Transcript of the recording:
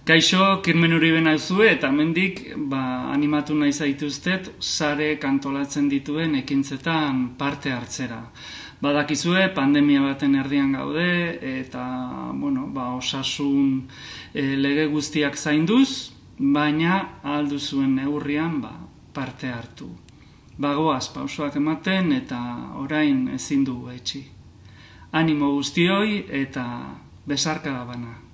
Kaixo, Kirmen Uribe nauzue eta hemendik animatu nahi zaituztet sare kantolatzen dituen ekintzetan parte hartzera. Badakizue, pandemia baten erdian gaude eta osasun lege guztiak zainduz, baina ahal duzuen neurrian parte hartu. Bagoaz pausoak ematen eta orain ezin dugu etxi. Animo guztioi eta besarkada bana.